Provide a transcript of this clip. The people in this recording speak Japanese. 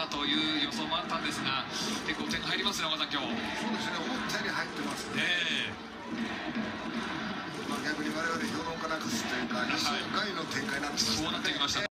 という予想もあったんですが、結構点が入りますね、岡さん、今日。 そうですね、思ったより入ってますね。逆に我々評論家なんかするというか、予想外の展開になってますね。 そうなってきました。